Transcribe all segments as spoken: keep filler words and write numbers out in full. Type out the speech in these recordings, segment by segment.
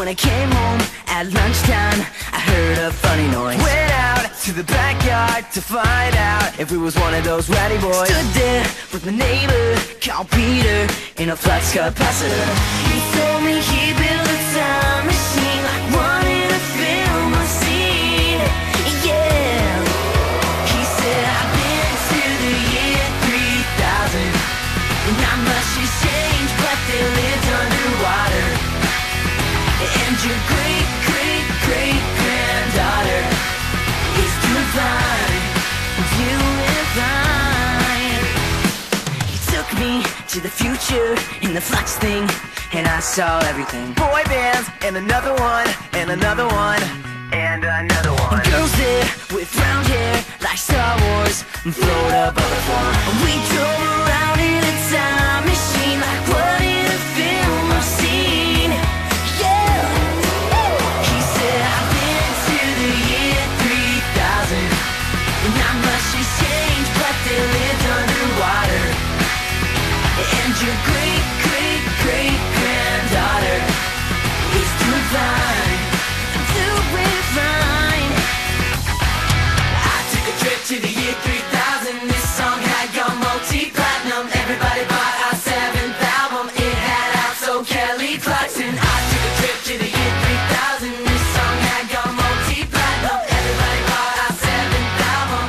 when I came home at lunchtime, I heard a funny noise. Went out to the backyard to find out if we was one of those rowdy boys. Stood there with my neighbor, called Peter, in a flux capacitor. He told me he built a time machine like one in a film I've seen. Yeah. He said I've been to the year three thousand, and not much has changed, but they lived underwater. And your great, great, great granddaughter is doing fine, doing fine. He took me to the future in the flux thing, and I saw everything. Boy bands, and another one, and another one, and another one. And girls there with round hair like Star Wars, and float above the floor. We drove around in a time machine like what in a film I've seen. Yeah. He said I've been to the year three thousand, and not much has changed, but they lived underwater. And your great, great, great granddaughter is doing fine, doing fine. I took a trip to the year three thousand. This song had gone multi-platinum. Everybody bought our seventh album. It had out so Kelly Clarkson. I took a trip to the year three thousand. This song had gone multi-platinum. Everybody bought our seventh album.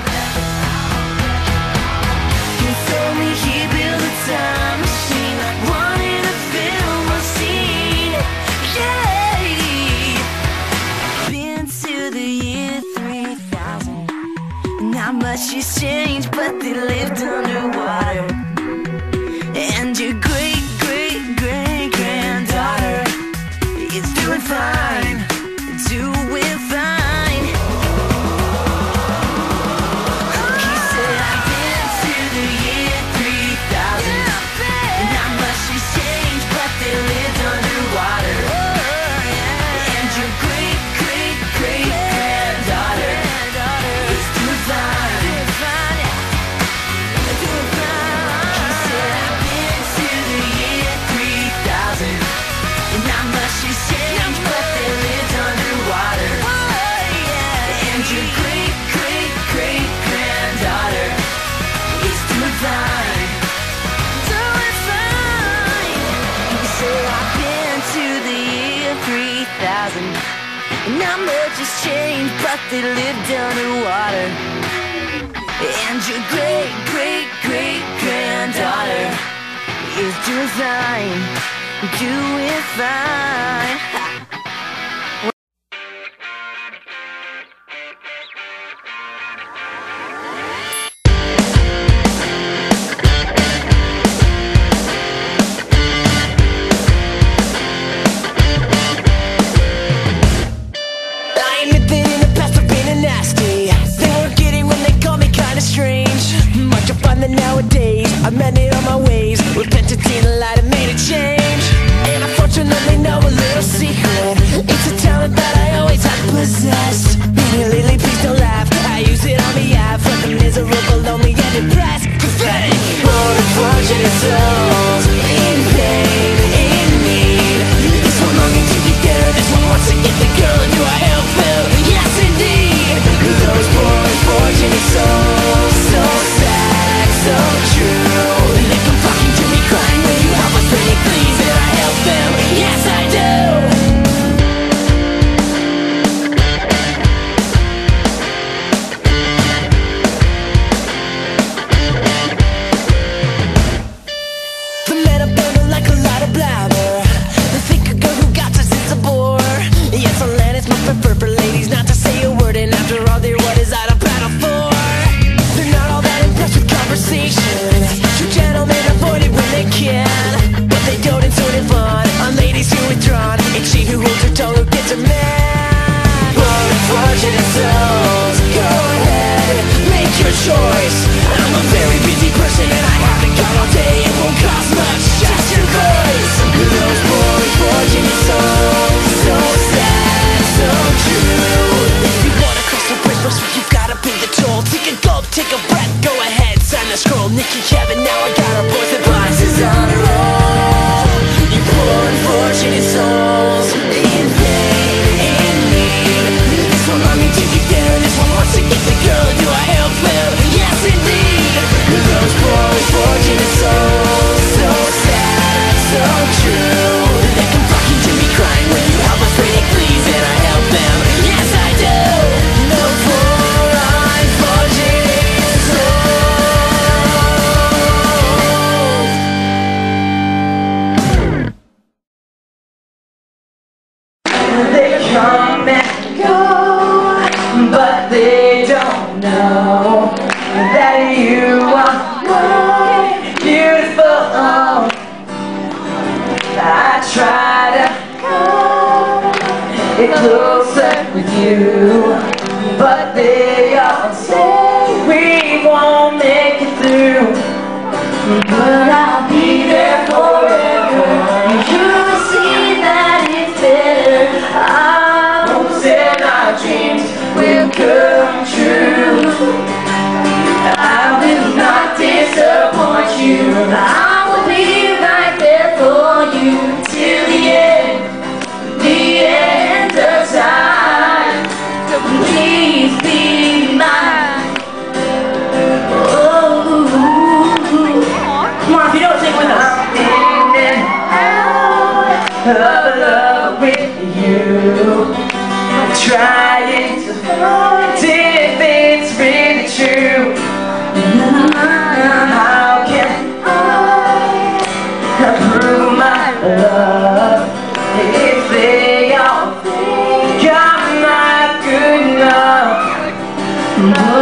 He told me he built a time machine like one in a film I've seen. Yeah. Been to the year three thousand. Not much has changed, but they lived underwater. And your great, great, great granddaughter is doing fine, doing fine. He said I've been to the year three thousand, and not much has changed, but they lived underwater. And your great, great, great granddaughter is doing fine, doing fine. He said I've been to the year three thousand, and not much has changed, but they lived underwater. And your great, great, great granddaughter is doing fine, doing fine. He said I've been to the year three thousand, and not much has changed, but they lived underwater. And your great, great, great granddaughter is doing fine, doing fine. I ain't living in the past, I've been a nasty. They weren't kidding when they called me kinda strange. Much to find that nowadays I've mended all my ways, repented in the light and made a change. And unfortunately know a little secret. It's a talent that I always had possessed. Baby, lately, please don't laugh. I use it on behalf of the miserable, lonely, and depressed. Pathetic, poor, unfortunate souls in pain, in need. This one longing to be there, this one wants to get the girl. And do I help them? Yes, indeed. Those poor, unfortunate souls, so sad, so true. They come flocking to me crying, will you help us, pretty please? And I help them, yes I do. know that you are more beautiful. I try to get closer with you, but they all say we won't make it through. But I'll be there forever. You'll see that it's better. Our hopes and our dreams will come true. I will not disappoint you. I will be right there for you till the end, the end of time. Please be mine. Oh, come on, if you don't sing with us. I'm in and out of love with you, trying to find if it's really true. How can I prove my love if they all think I'm not good enough?